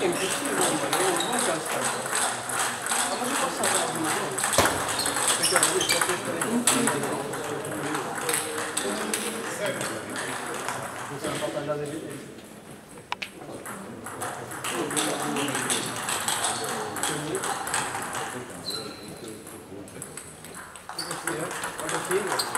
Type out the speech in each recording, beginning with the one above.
É impossível, mano. Eu não quero estar. Ah, mas eu posso salvar alguma coisa? Eu quero ver, só que eu esperei. Você vai faltar já da evidência. Olha aqui,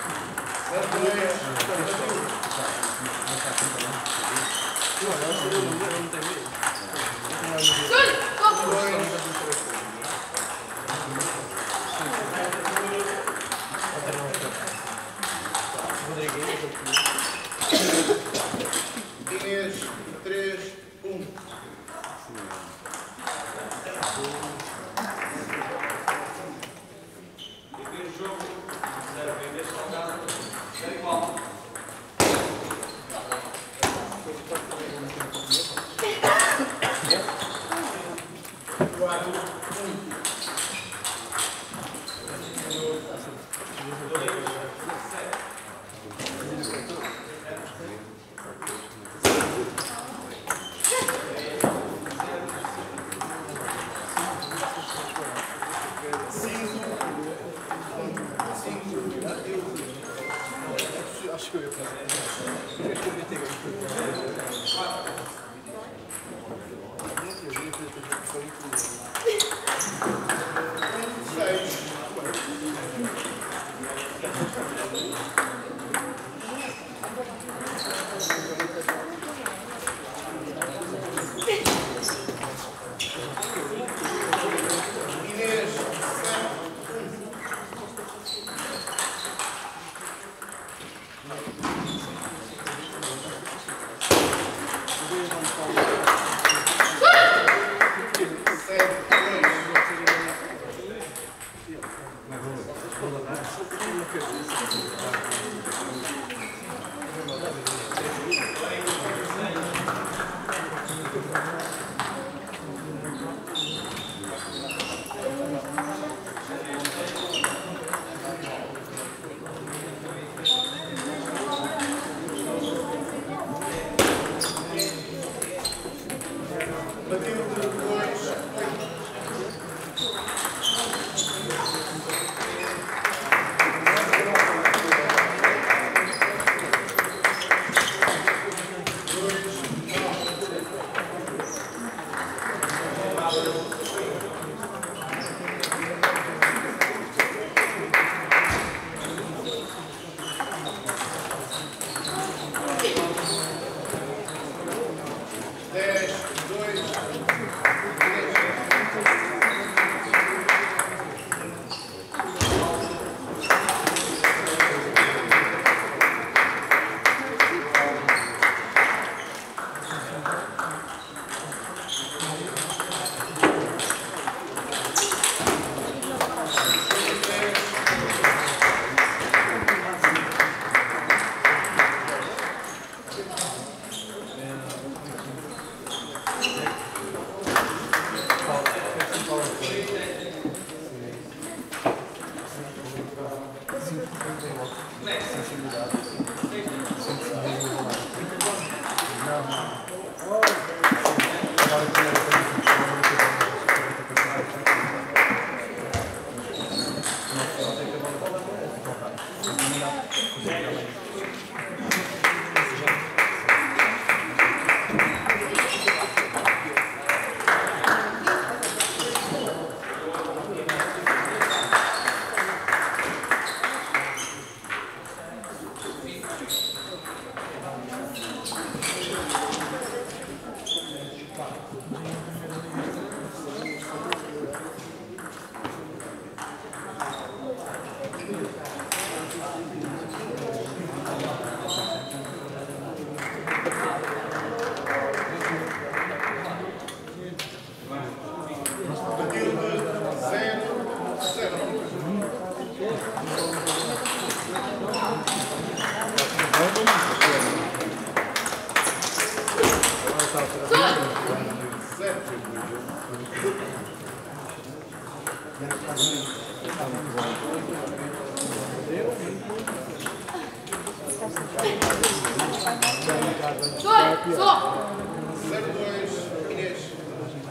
Inês, 3, 1. Acho que eu ia fazer. Eu ia ter Só! 02, Inês.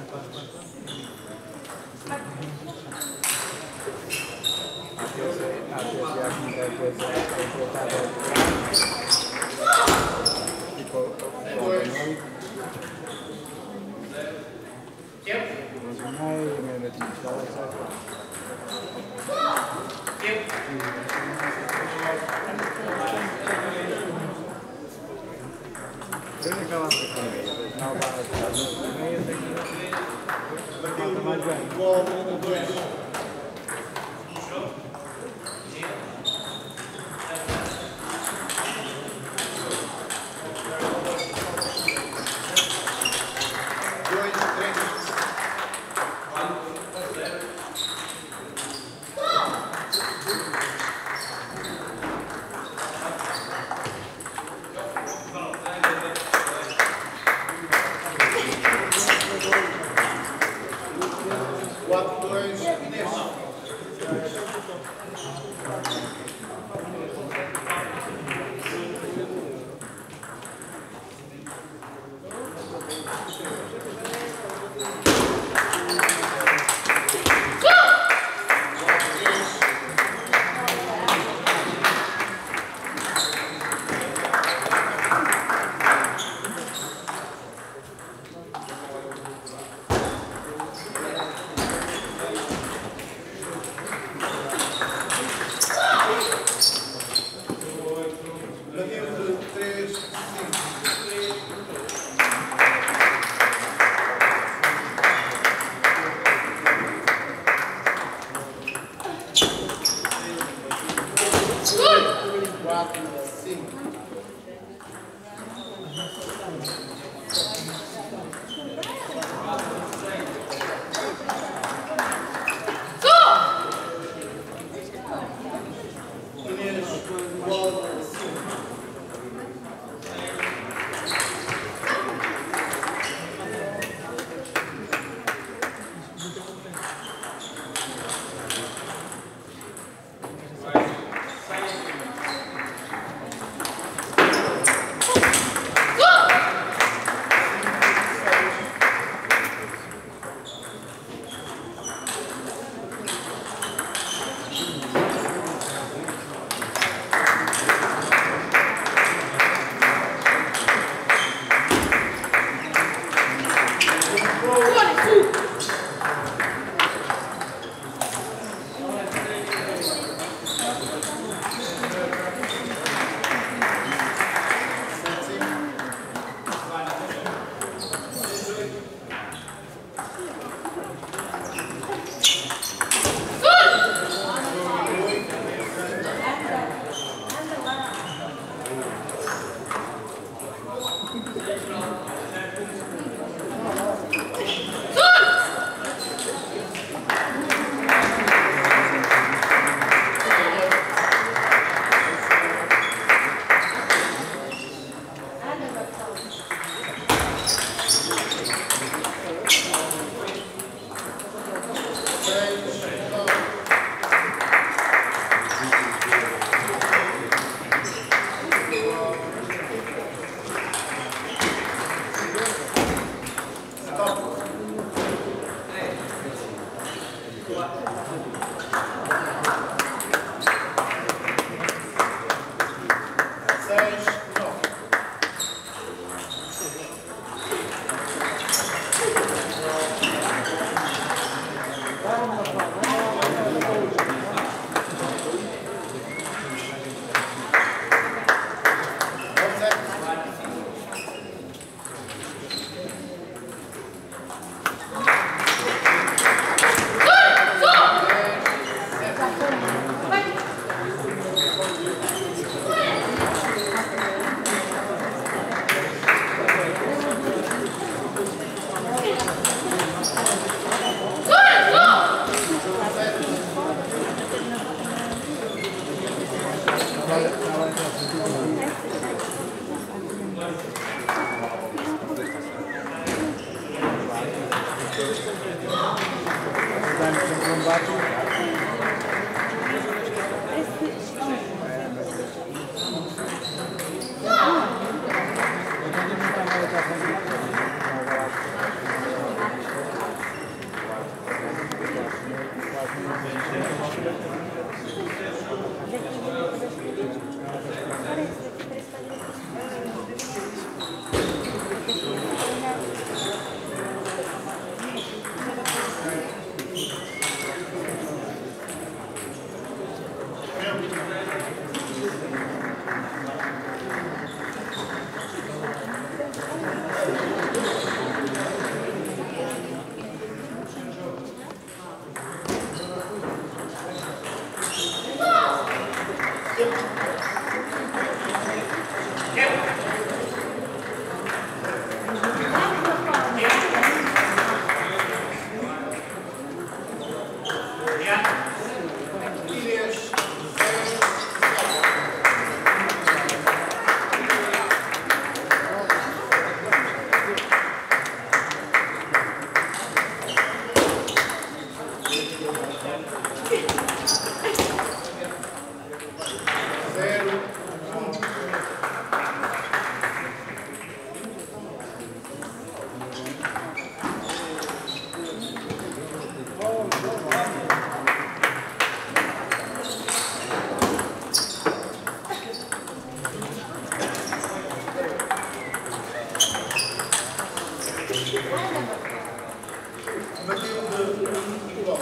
Matilde igual.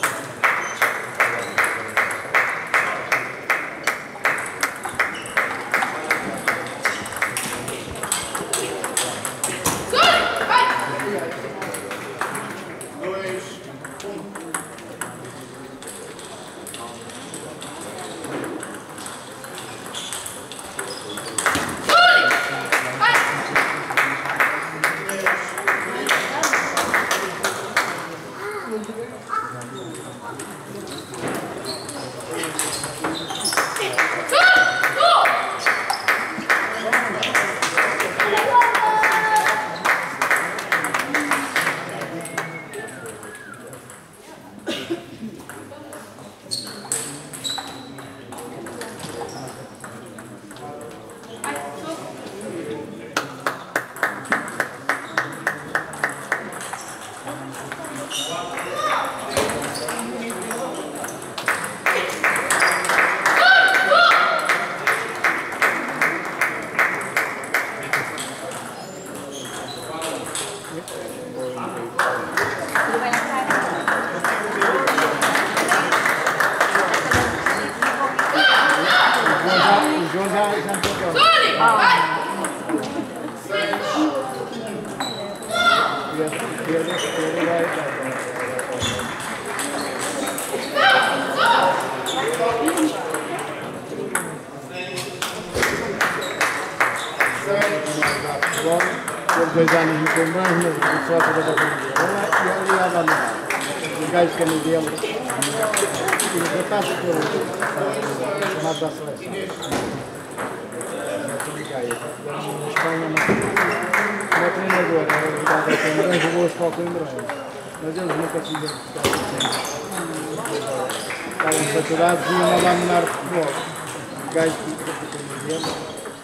Os 2 anos no Combão, mas só para da família. E ali a lá os gajos que me dele, os rapazes que eu chamado da seleção. Na Espanha, uma treinadora, a Coimbra, jogou-os para o Coimbra, mas eles nunca fizeram estavam saturados e iam lá minar futebol. Os gajos que dele.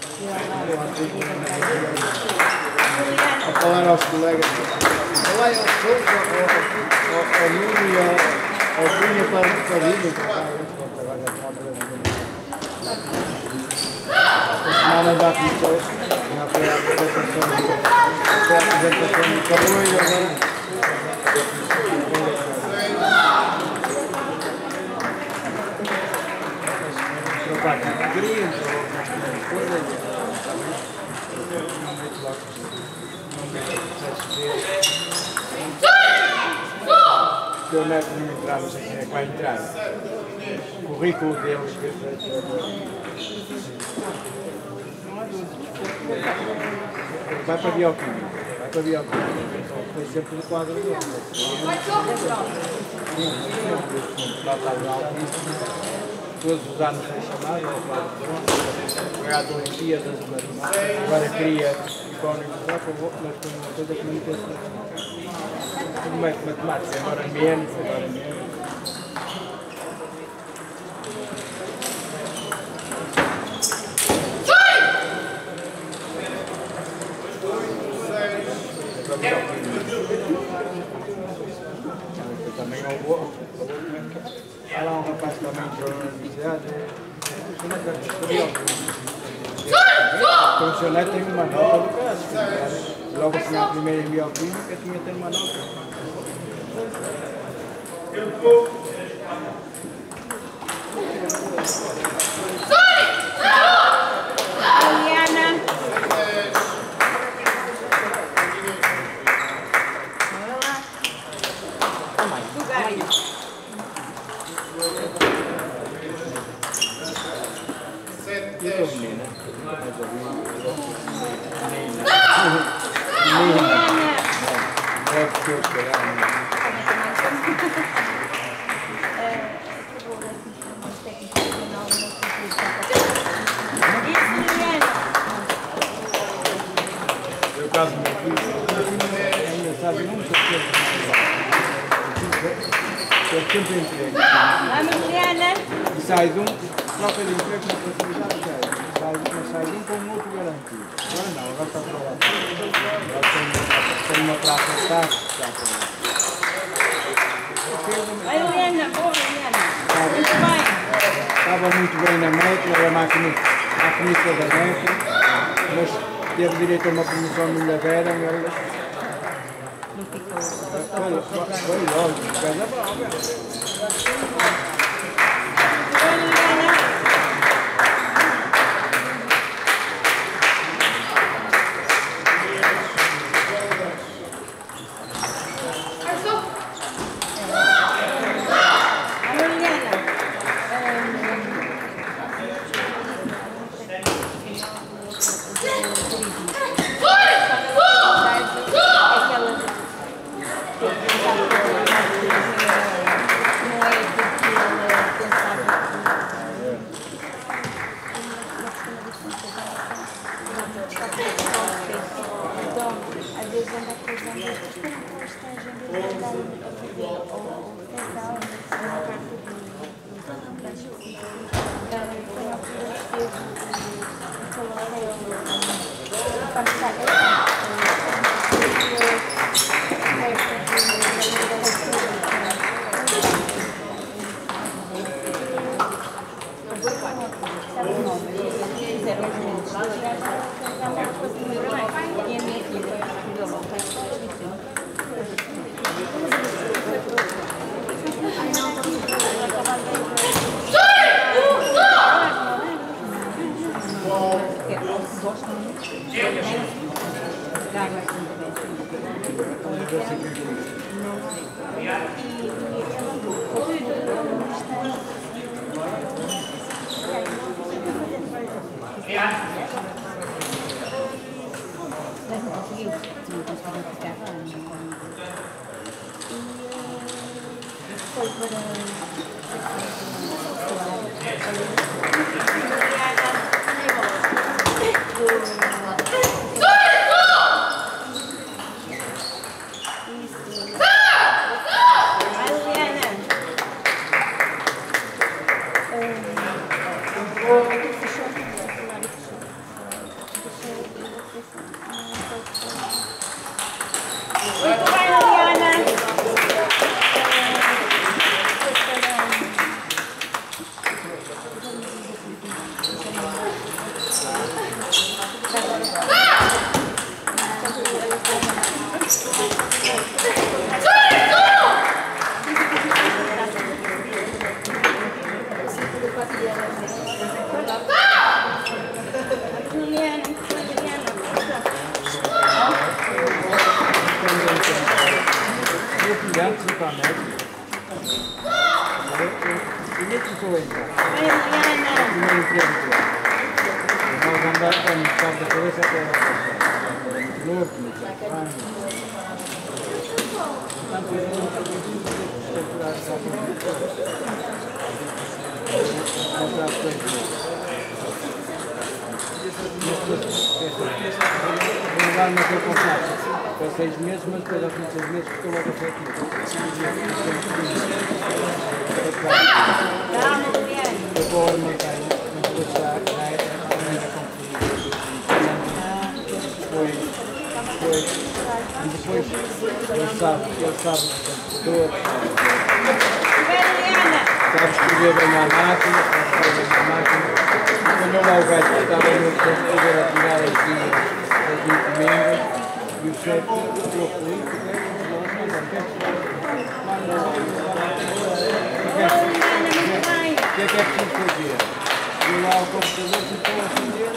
A falar aos colegas, lá ao Sousa, ao Nuno e ao Cunha para vir, a semana já começou, já foi a apresentação do Carlos e agora trocar categorias, coisas. Que o neto não entrar, não sei quem é que vai entrar. O currículo deles. Vai para a bioquímica. Vai para a bioquímica. Foi sempre no quadro dele. Lá está o alto. Todos os anos foi chamado. Foi a Olimpíadas, agora queria icónicos lá, mas foi uma coisa que não tem. Como é que matemática? Agora menos. Também há lá um rapaz que também entrou na universidade. Então o seu neto tem uma nota do caso. Logo assim na primeira em bioquímica tinha que ter uma nota. Eliana. Eu caso meu filho, ainda sabe muito o que eu sempre emprego. Vamos, Eliana. E sai de um, troca de emprego na facilidade, sai de um com um outro garantido. Agora não, agora está para lá. Agora tem uma praça de taxa. Vai, Eliana, boa, Eliana. Muito bem. Estava muito bem na meta, era a maquinista da meta, mas teve direito a uma promoção, não lhe deram, ficou. Foi ótimo, coisa boa. Por 6 meses, mas depois ao fim de 6 meses ficou logo a ser aqui. Eu vou aumentar, mas depois já é a primeira conclusão. E depois ele sabe todo. Sabe escrever bem na máquina, quando eu lá o gajo estava no computador a tirar as encomendas, e o chefe ficou feliz, o que é preciso fazer? Eu lá o computador ficou a acender,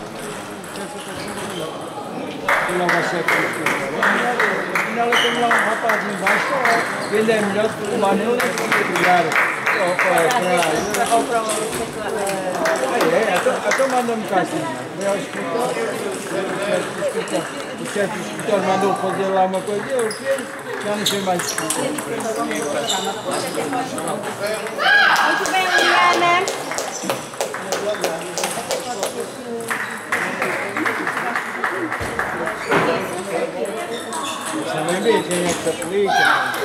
e lá vai ser afinal eu tenho lá um rapaz embaixo, ele é melhor que o lá nele e ligar. Então manda-me cá assim, vai ao escritório, o chefe do escritório mandou fazer lá uma coisa, eu fiz, já não sei mais o que fazer. Muito bem, Liliana. Você não vê quem é que se aplica?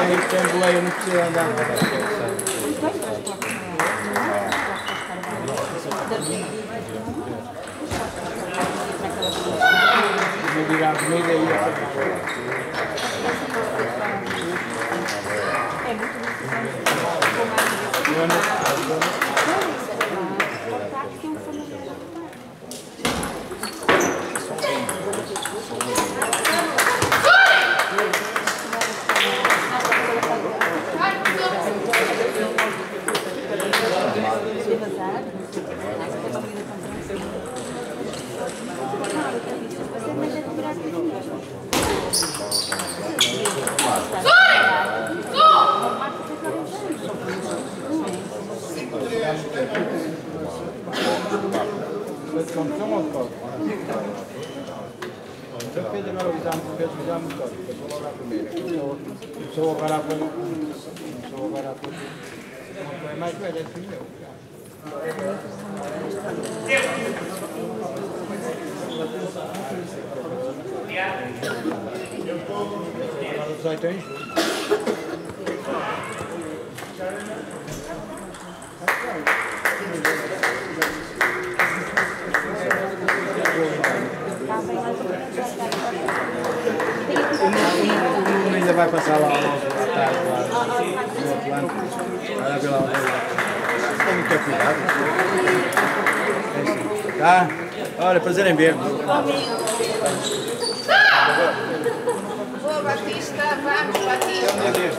muito tempo aí, eu não preciso andar para me diga a comida e ainda vai passar lá à tarde, lá no Atlântico. Vai ver lá onde ele tem que ter cuidado. Tá? Olha, prazer em ver. Boa, Batista, vamos, Batista.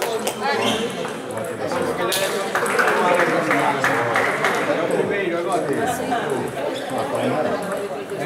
É o primeiro agora. É?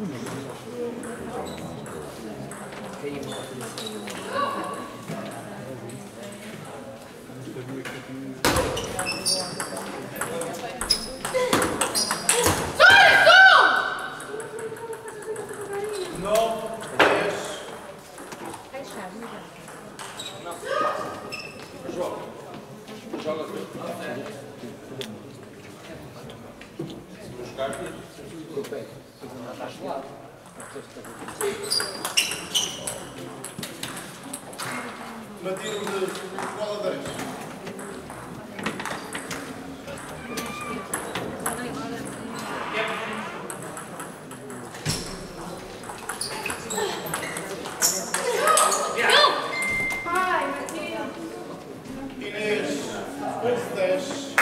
Matilde Valadares. Inês Cortes.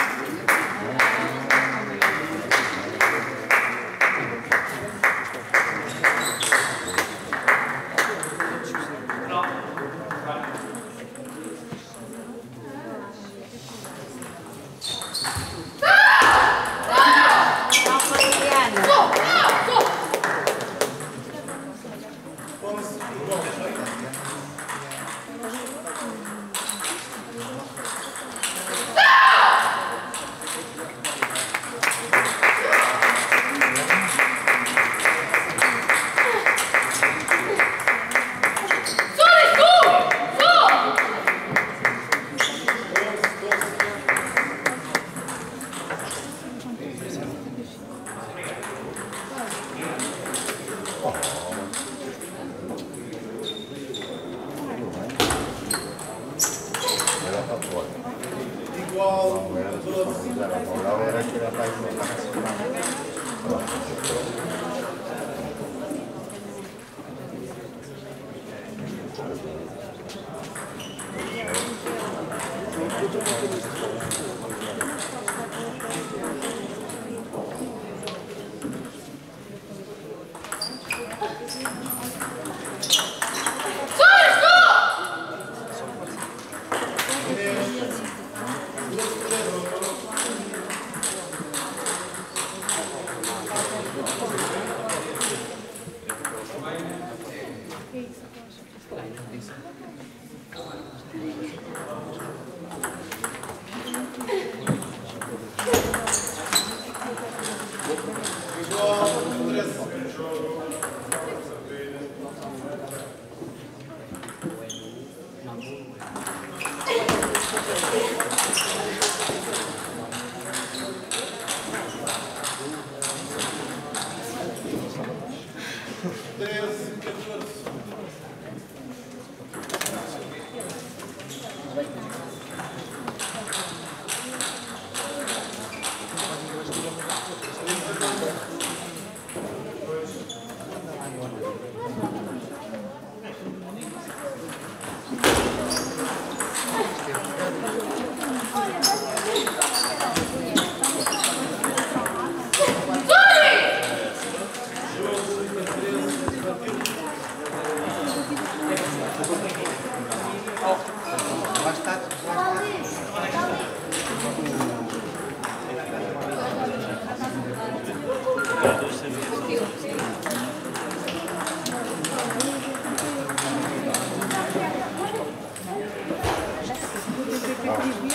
Thank you.